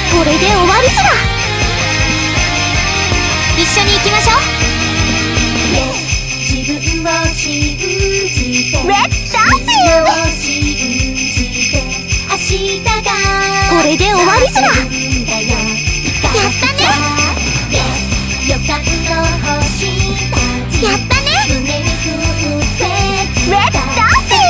これで終わりずら。一緒に行きましょう。 自分を信じて、 レッツダンス。 明日がこれで終わりずら。 やったね。予感の星たち、 やったね。 胸に降ってレッツダンス。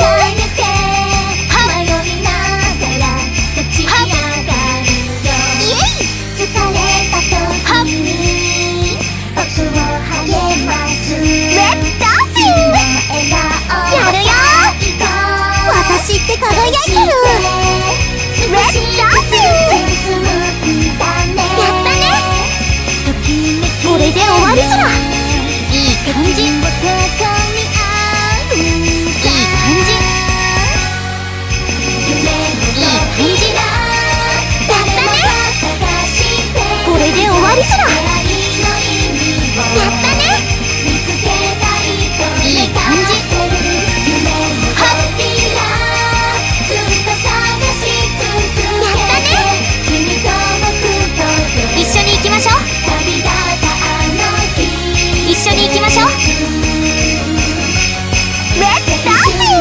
迷いながら立ち上がるよ。 イエイ。 疲れた時に僕を励ますレッツダンス。やるよ。私って輝いてる。レッツダンス。やったね。これで終わりずら。いい感じ。いい感じ。いい感じ。やったね。これで終わりずら。やったね。いい感じ。一緒に行きましょう。一緒に行きましょう。レッツダンシング。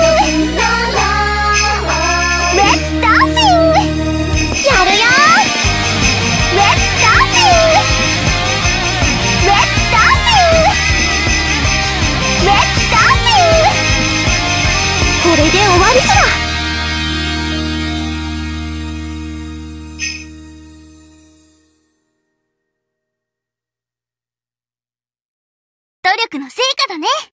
レッツダンシング。やるよ。レッツダンシング。レッツダンシング。レッツダンシング。これで終わりずら。努力の成果だね。